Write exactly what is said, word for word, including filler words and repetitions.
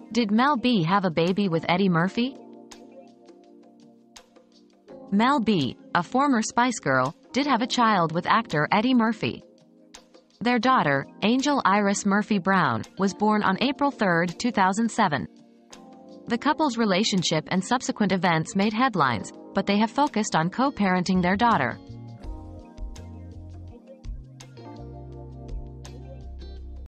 Did Mel B have a baby with Eddie Murphy? Mel B, a former Spice Girl, did have a child with actor Eddie Murphy. Their daughter, Angel Iris Murphy Brown, was born on April third, two thousand seven. The couple's relationship and subsequent events made headlines, but they have focused on co-parenting their daughter.